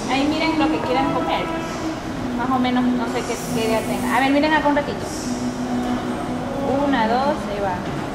Ahí miren lo que quieran comer. Más o menos, no sé qué idea tengan. A ver, miren acá un ratito. Una, dos, ahí va.